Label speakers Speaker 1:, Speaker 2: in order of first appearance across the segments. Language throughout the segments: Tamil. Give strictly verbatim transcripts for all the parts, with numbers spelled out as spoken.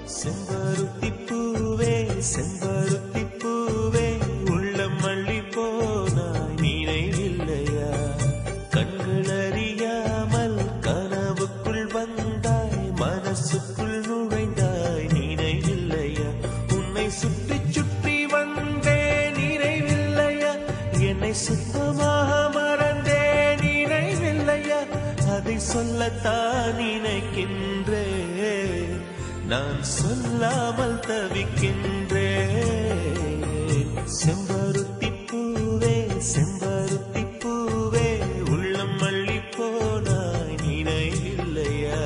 Speaker 1: செம்பருத்தி பூவே செம்பருத்தி பூவே உள்ளம் மல்லி போனாய் நினைவில்லையா கண்கள் அறியாமல் கனவுக்குள் வந்தாய் மனசுக்குள் நுழைந்தாய் நினைவில்லையா உன்னை சுற்றி சுற்றி வந்தே நினைவில்லையா என்னை சுத்தமாக மறந்தே நினைவில்லையா அதை சொல்லத்தான் நினைக்கின்றேன் நான் சொல்லாமல் தவிக்கின்றேன் செம்பருத்தி பூவே செம்பருத்தி பூவே உள்ளம் மல்லி போனாய் நினைவில்லையா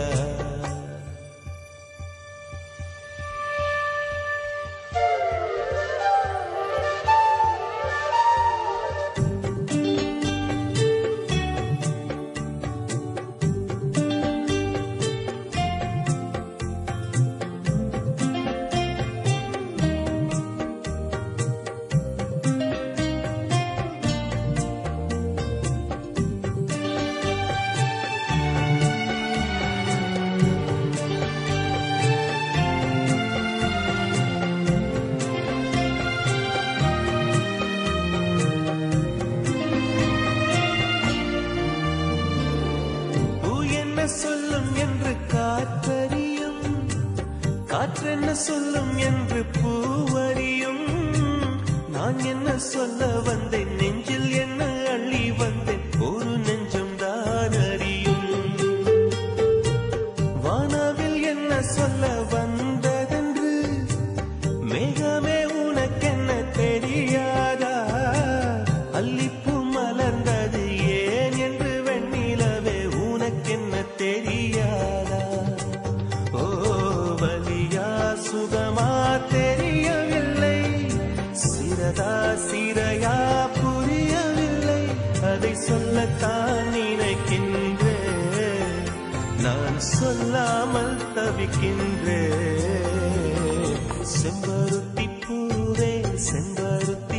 Speaker 1: சொல்லும் என்று காற்றறியும் காற்றென்ன சொல்லும் என்று பூவறியும் நான் என்ன சொல்ல வந்தேன் நெஞ்சில் என்ன அள்ளி வந்தேன் ஒரு நெஞ்சம் தான் அறியும் வானவில் என்ன சொல்ல வந்ததென்று மேகமே உனக்கென்ன தெரியாதா அல்லிப்பூ மலர்ந்தது ஏன் என்று வெண்ணிலவே உனக்கென்ன தெரியாதா ஓ வலியா சுகமா தெரியவில்லை சிறதா சிறையா புரியவில்லை அதை சொல்லத்தான் நினைக்கின்றேன் நான் சொல்லாமல் தவிக்கின்றேன் செம்பருத்தி பூவே செம்பருத்தி